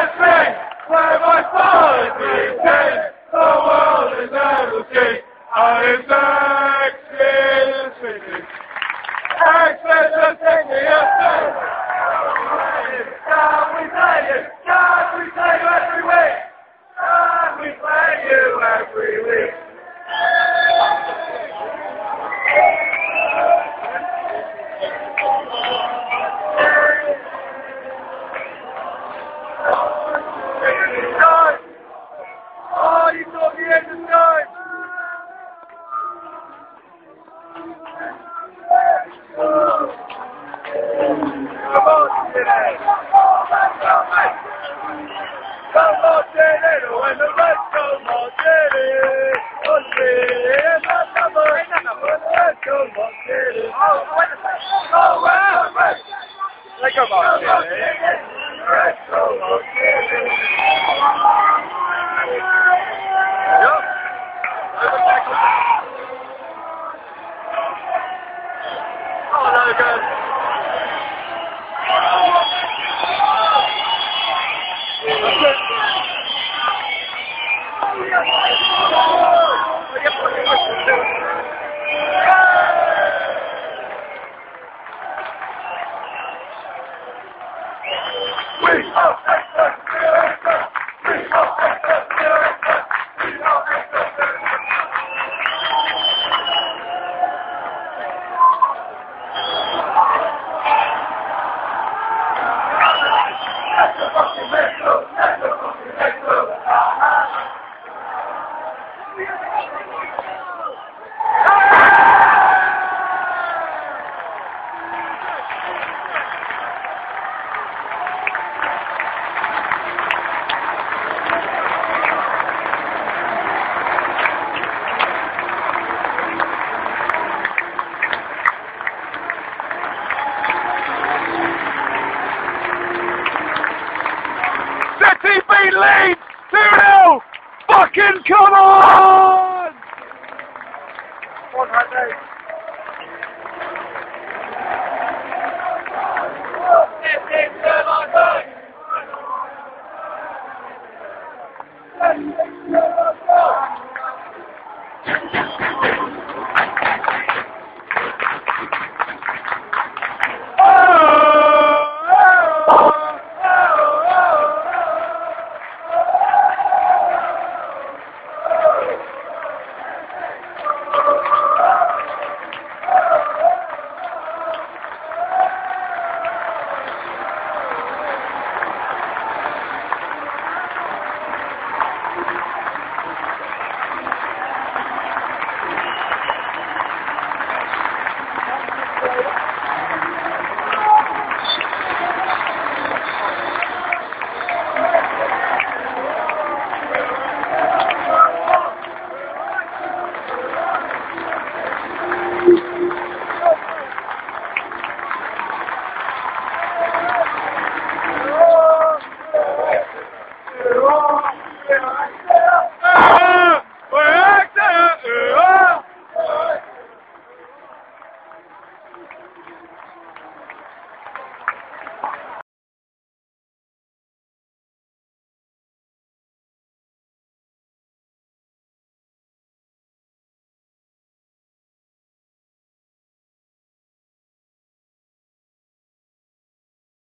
City, where my father came, the world has never seen. And it's Exeter City. Exeter City, yes, can we play you? Can we play you every week? Can we play you every week? Oh, you thought the end of time. Come on, City. Come on, City. When the lights come on, City. Oh, City. Come on, City. Oh, well. Like come on, City. Come on, City. Yup. Oh, no, good. City beat Leeds 2-0! Fucking come on! 100.